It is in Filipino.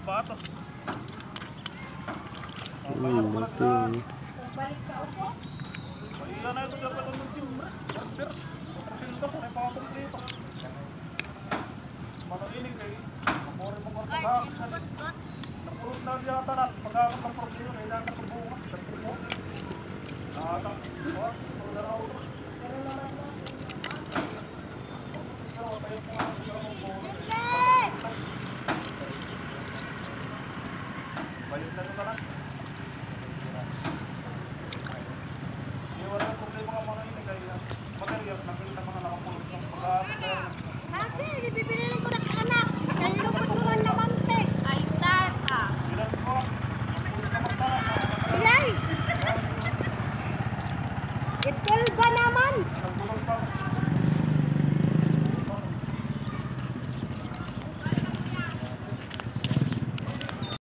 Bato. Laki. Balik ka upo. Ilan na ito dapat ang timbre. Order. Sildo ko na ipakakomplito. Matagiling kayo. Kapore mo ka pagkakak. Napurot na diya tanan. Pagkakak ng problema na ilan na pagbuha. Kapore mo. Nakatang. What? Puro na ako. Balik na ito tanan. Wala problema nga mga ini kaya material nakita mga nakapulot ng pagkakak. Ate, bibili